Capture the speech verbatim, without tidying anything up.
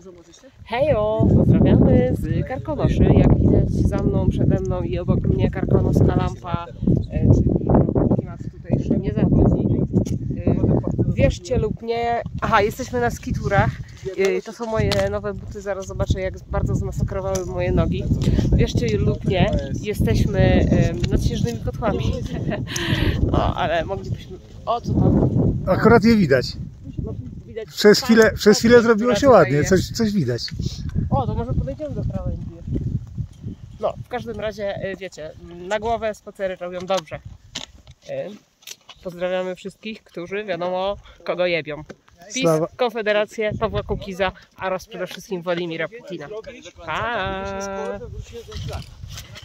Hejo! Pozdrawiamy z Karkonoszy. Jak widać za mną, przede mną i obok mnie Karkonoska lampa, czyli klimat tutejszy nie zachodzi. Wierzcie lub nie. Aha, jesteśmy na skiturach. To są moje nowe buty, zaraz zobaczę, jak bardzo zmasakrowały moje nogi. Wierzcie lub nie, jesteśmy nad śnieżnymi kotłami. O, ale moglibyśmy... O, co tam? Akurat je widać. No, widać przez chwilę, pan, przez chwilę zrobiło się ładnie, coś, coś widać. O, to może podejdziemy do krawędzi. No, w każdym razie, wiecie, na głowę spacery robią dobrze. Pozdrawiamy wszystkich, którzy wiadomo kogo jebią. PiS, Konfederację, Pawła Kukiza oraz przede wszystkim Władimira Putina. Pa!